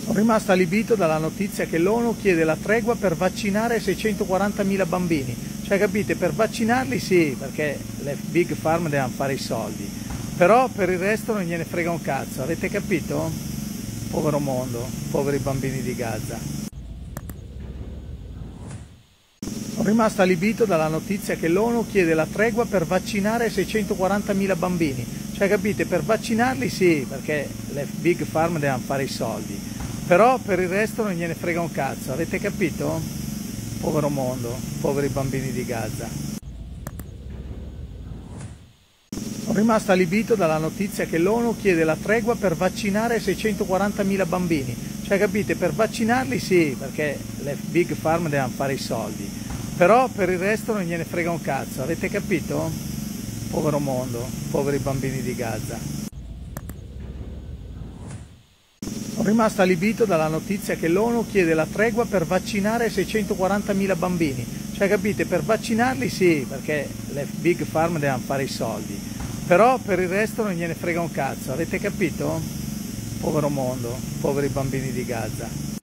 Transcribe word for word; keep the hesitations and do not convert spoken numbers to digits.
Sono rimasto allibito dalla notizia che l'ONU chiede la tregua per vaccinare seicentoquarantamila bambini. Cioè, capite, per vaccinarli sì, perché le big farm devono fare i soldi, però per il resto non gliene frega un cazzo, avete capito? Povero mondo, poveri bambini di Gaza. Sono rimasto allibito dalla notizia che l'ONU chiede la tregua per vaccinare seicentoquarantamila bambini. Cioè, capite, per vaccinarli sì, perché le big farm devono fare i soldi, però per il resto non gliene frega un cazzo, avete capito? Povero mondo, poveri bambini di Gaza. Sono rimasto allibito dalla notizia che l'ONU chiede la tregua per vaccinare seicentoquarantamila bambini. Cioè, capite, per vaccinarli sì, perché le big farm devono fare i soldi, però per il resto non gliene frega un cazzo, avete capito? Povero mondo, poveri bambini di Gaza. Sono rimasto allibito dalla notizia che l'ONU chiede la tregua per vaccinare seicentoquarantamila bambini. Cioè, capite, per vaccinarli sì, perché le big farm devono fare i soldi, però per il resto non gliene frega un cazzo, avete capito? Povero mondo, poveri bambini di Gaza.